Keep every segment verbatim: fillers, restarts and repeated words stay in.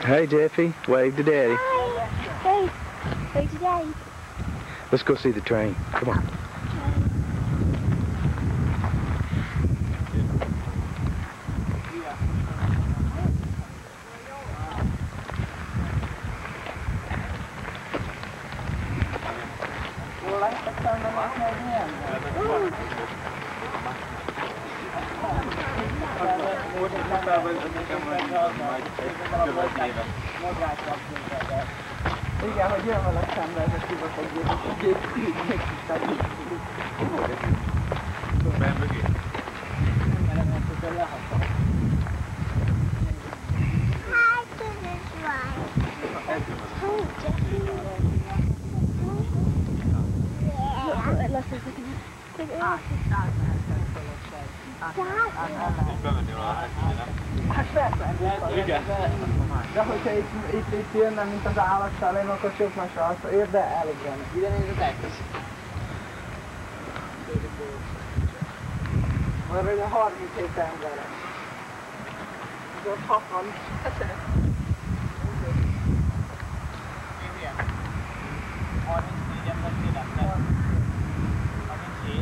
Hey, Jeffy. Wave to Daddy. Hi. Hey. Wave to Daddy. Let's go see the train. Come on. Igen, hogy jön valaki szembe, ez a kibaszogjuk, és a két így megtisztelni. Ben mögé. Nem tudod lehatni. Hi, this is right. Oh, Jeffy. Yeah. Let's see if we can take it off. És bemenni róla a hegyre, nem? Hát persze, igen. De hogyha itt, itt, itt jönne, mint az állattál, én akkor sok másra azt ér, de elugrani. Ide nézzetek! Arra ugye harminchét emberek. Ez ott hatan. harmincnégy ember életnek. harminchét.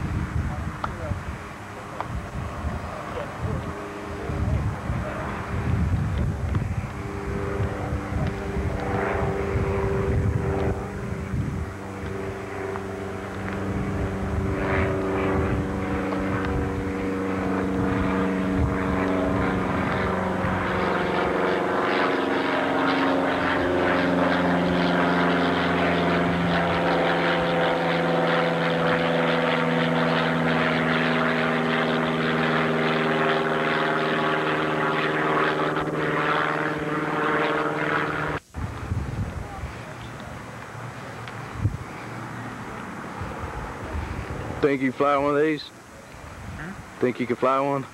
Think you can fly one of these? Hmm? Think you can fly one?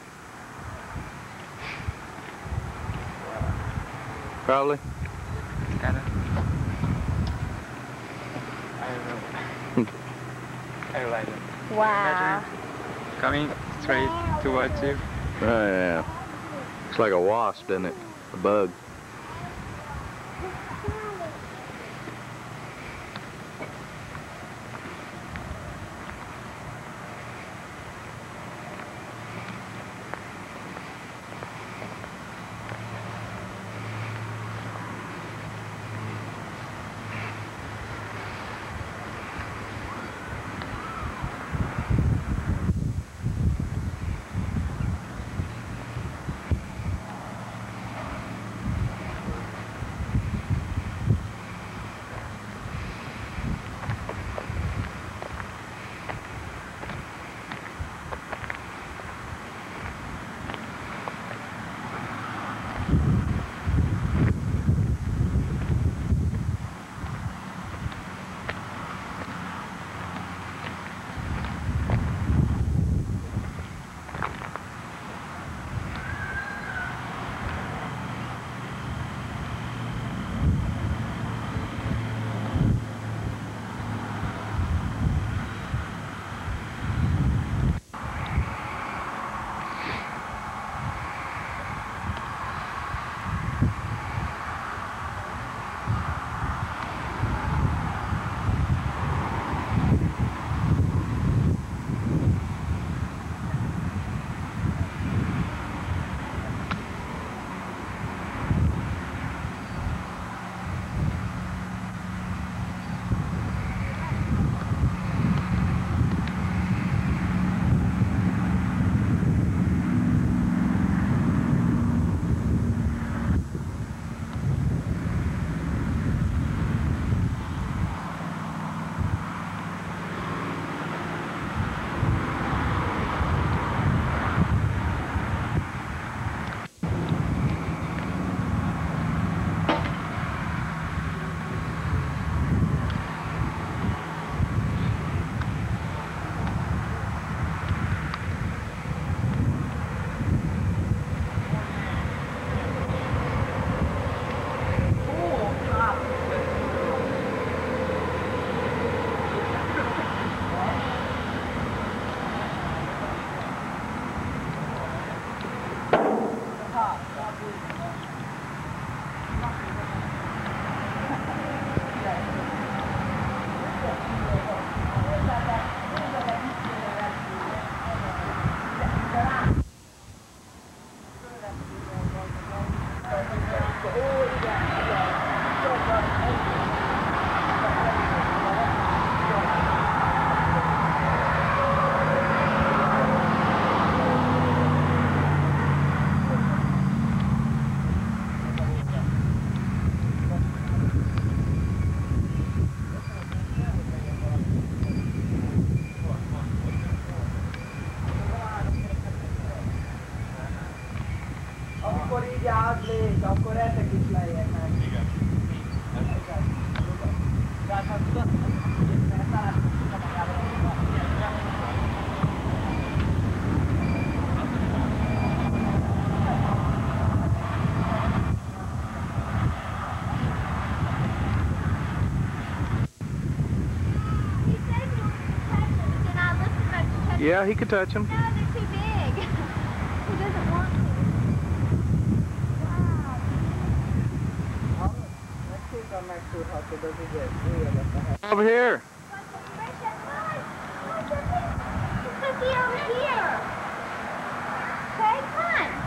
Probably. Kinda. I don't know. I like it. Wow. Coming straight towards you. Oh, yeah. Looks like a wasp, doesn't it? A bug. akkor ezek is leérnek. Igen. Tehát ha tudod, mert talán tudod magával. Yeah, he could touch him. No, they're too big. He doesn't want to. Wow. Megszúrhatod az ügyet, üljenek a Over here. Let's see over here. Okay, come on.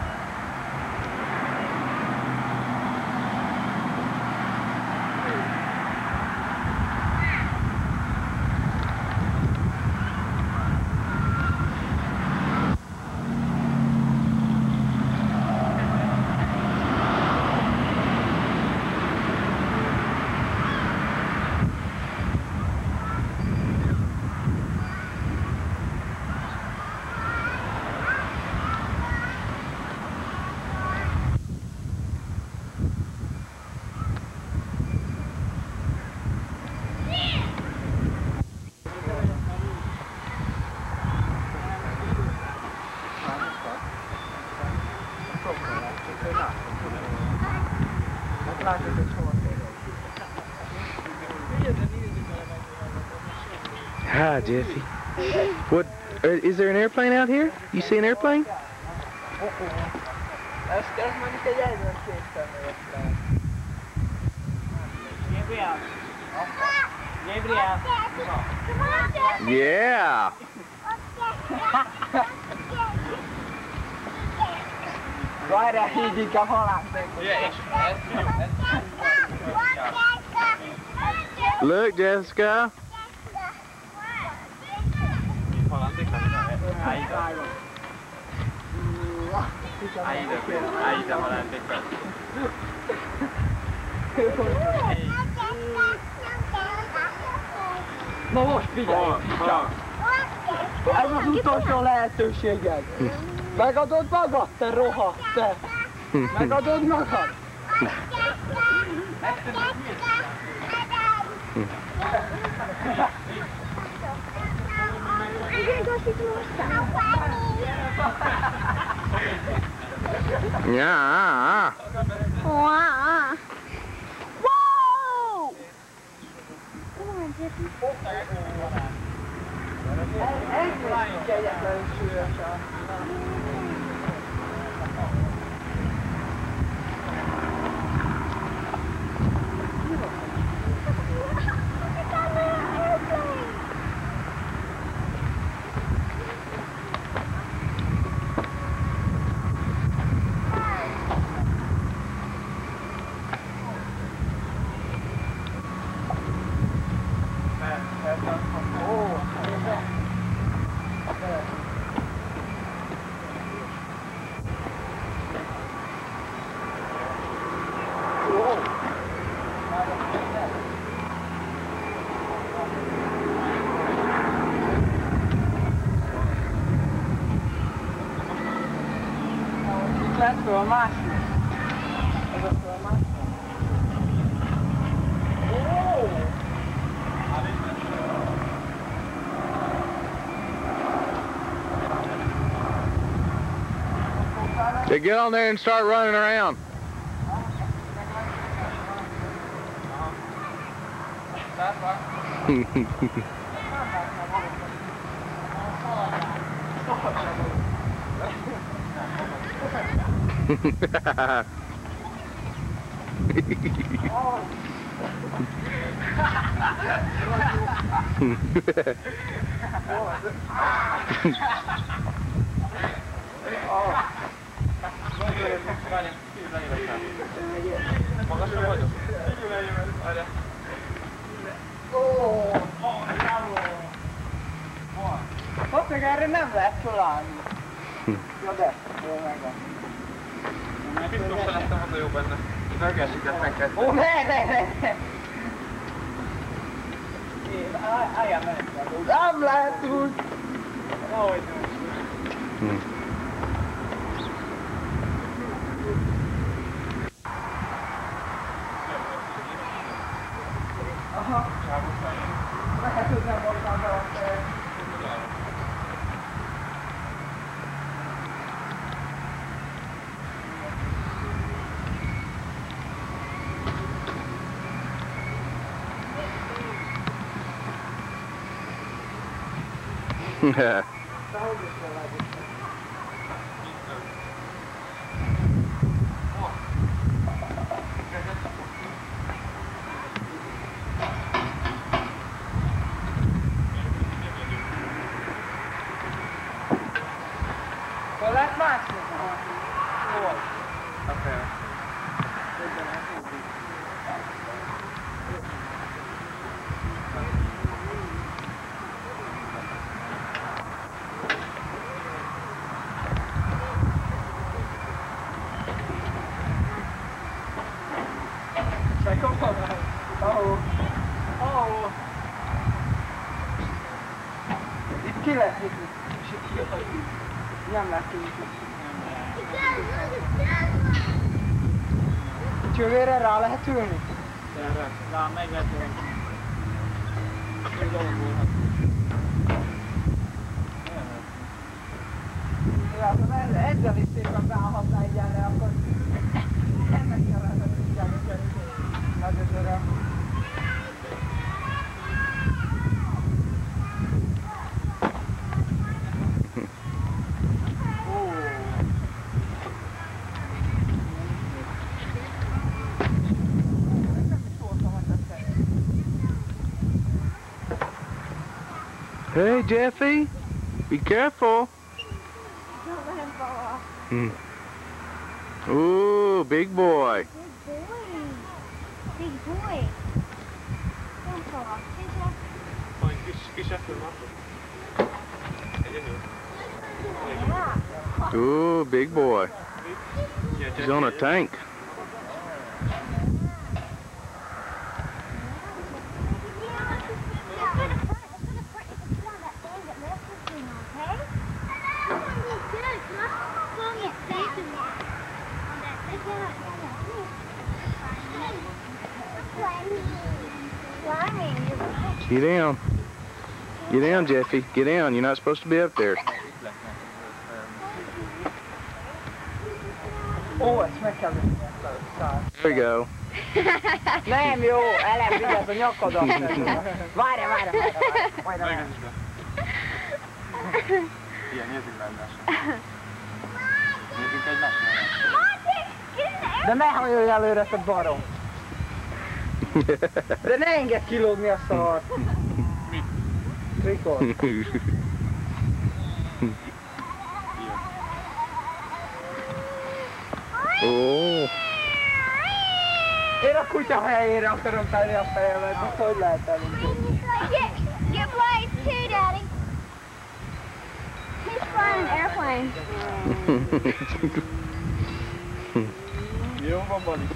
Hi, Jesse. What? Uh, is there an airplane out here? You see an airplane? Ezt, ezt mondjuk egy elnökségtem értem. Gabriel. Gabriel. Yeah. Várjál, így inkább halálsz. Look, Jessica. Ahí te adelante. Na most figyelj! Ez az utolsó lehetőséged! Megadod magad, te rohadt, te! Megadod magad! I'm gonna go see some more stuff. Yeah. Wow. Whoa! Come on, Jiffy. Let's go, másik. Ez a föl másik. They get on there and start running around. Ott meg erre nem lehet fölállni. Ja de, jó megvan. Biztos lettem volna jó benne. Megesített neked. Ó, ne, ne, ne, ne! Álljál menet. Nem lehet úgy! Ahogy nem. nem voltam be Yeah. Hol lehet mászni? Hol? Oké. Sai come vai? Oh. Oh. Itt ki lehet hívni? És itt ki lehet hívni. Nem lehet hívni. Csövére rá lehet ülni? Erre, rá meg lehet ülni. Úgy alapulhat. Ja, ha ezzel is szépen beállhatná egy ilyenre, akkor ennek kell lehetett figyelni, hogy nagy az öröm. Hey, Jeffy, be careful. Don't let him fall off. Hmm. Ooh, big boy. Big boy. Big boy. Don't fall off. Hey, Jeff. Majd kis, kis eső van. Egyedül. Yeah. Ooh, big boy. He's on a tank. Get down. Get down, Jeffy. Get down. You're not supposed to be up there. Ó, ezt meg kell venni. There you go. Nem jó, elem vigyázz a nyakadat. Várja, várja, várja. Várja, várja. Ilyen, nézzük meg egymással. Nézzünk egymással. De ne hajolj előre, te barom. De ne engedd kilógni a szart. Mit? Trikot. Oh. Én a kutya helyére akarom tenni a fejemet, azt hogy lehet elintézni? Get, get Blaze too, Daddy. He's flying an airplane. Jó van, Bali.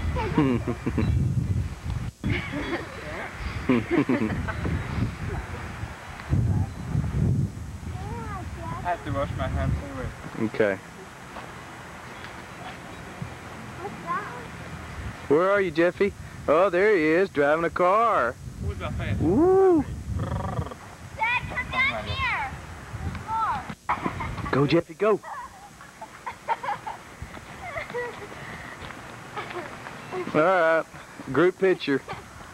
Hát to wash my hands anyway. Okay. What's that? Where are you, Jeffy? Oh, there he is, driving a car. Húzd be a fejed. Woo! Dad, come down here. Go, Jeffy, go. All right, group picture.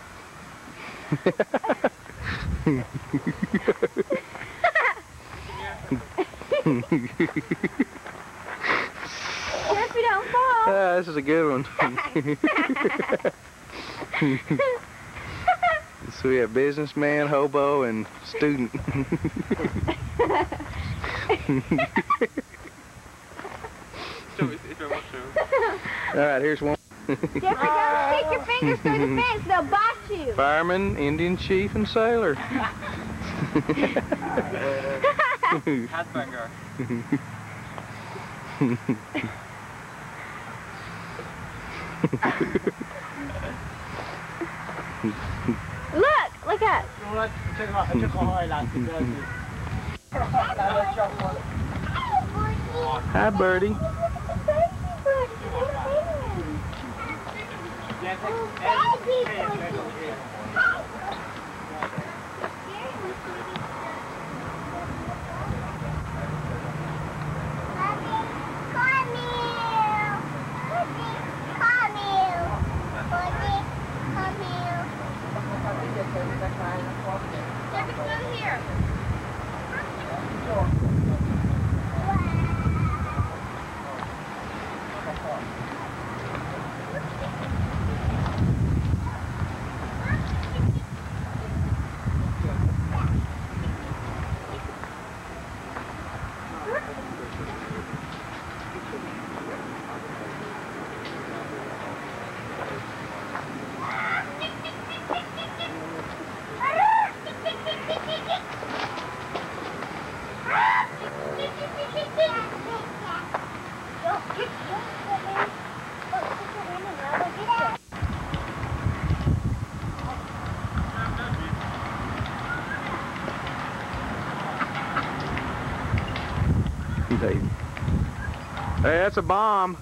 Jeffy, don't fall. Ah, this is a good one. So we have businessman, hobo, and student. All right, here's one. Jeffrey, don't stick your fingers through the fence. They'll bite you. Fireman, Indian chief, and sailor. Headbanger. Look, look up. Hi, birdie. Baby bird. Hey, that's a bomb.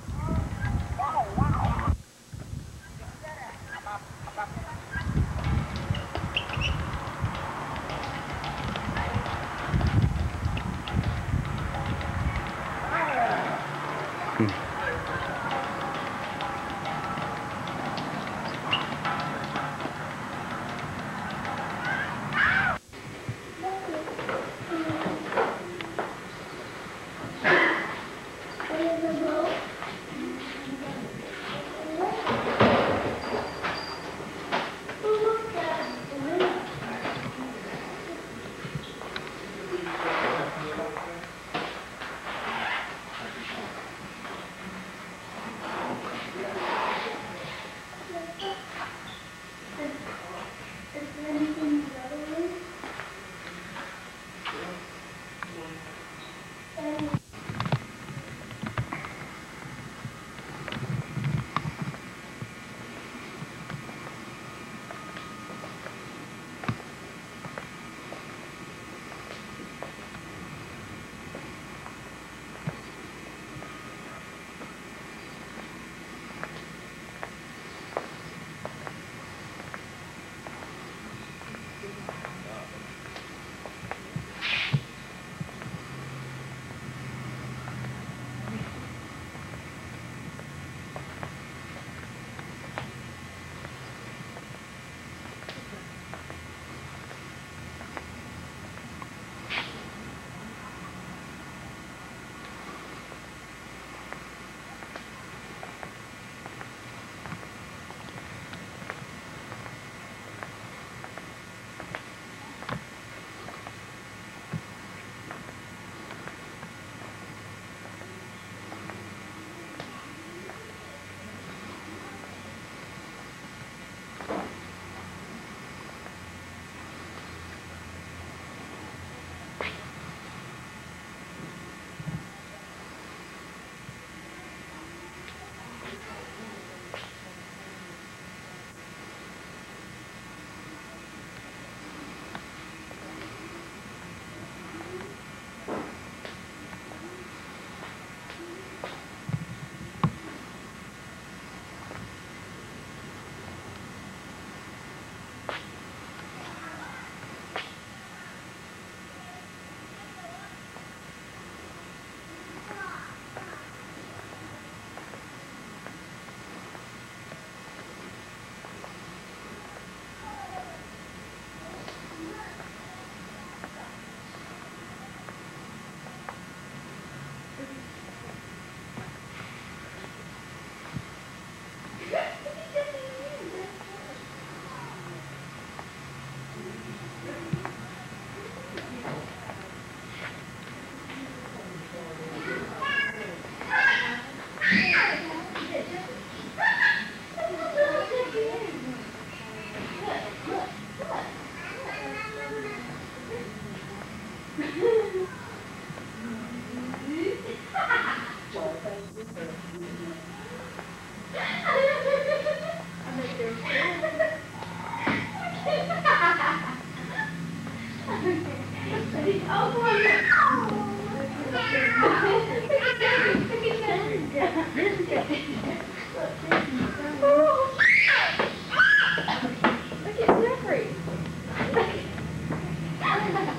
Look at Jeffrey.